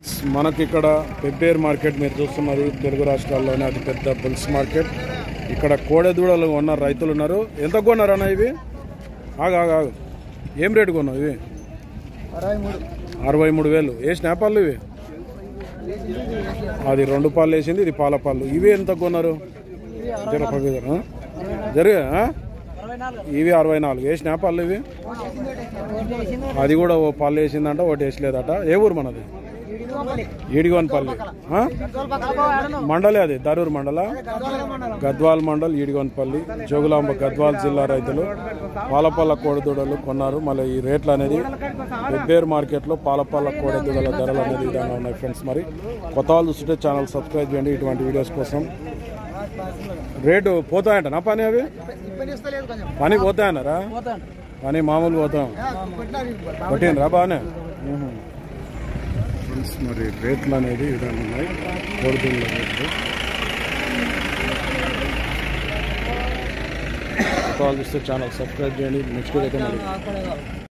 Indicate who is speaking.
Speaker 1: మనకి ఇక్కడ పెబ్బేర్ మార్కెట్ మీరు చూస్తున్నారు. తెలుగు రాష్ట్రాల్లోనే అతి పెద్ద బుల్స్ మార్కెట్. ఇక్కడ కోడెదూడలు ఉన్న రైతులు ఉన్నారు. ఎంత కొన్నారు అన్న ఇవి? ఆగు ఏం రేటు కొన్నావు ఇవి? 63,000. ఏ స్నాపాలు ఇవి? అది 2 పాలు వేసింది, ఇది పాల పాలు. ఇవి ఎంత కొన్నారు? జరిగా ఇవి 64. ఏ స్నాపాలు ఇవి? అది కూడా ఓ పాలు వేసిందంట, ఒకటి వేసలేదట. ఏ ఊరు మనది? ఈడిగోన్పల్లి మండలే. అది దరూర్ మండల, గద్వాల్ మండల్, ఈడిగోన్పల్లి, జోగులాంబ గద్వాల్ జిల్లా రైతులు పాలపల్ల కోడెదూడలు కొన్నారు. మళ్ళీ ఈ రేట్లు అనేది పెబ్బేర్ మార్కెట్లో పాలపల్ల కోడెదూడల ధరలు అనేది విధంగా ఉన్నాయి ఫ్రెండ్స్. మరి కొత్త వాళ్ళు చూస్తుంటే ఛానల్ సబ్స్క్రైబ్ చేయండి ఇటువంటి వీడియోస్ కోసం. రేటు పోతాయంట నా పని? అవి పని పోతాయన్నారా? పని మామూలు పోతాం కొట్టినరా బాగానే. మరి రేట్లు అనేది విధంగా ఉన్నాయి కోడిదూడల రేట్లు. కాల్ చేస్తే ఛానల్ సబ్స్క్రైబ్ చేయండి. నెక్స్ట్ వీడియో అయితే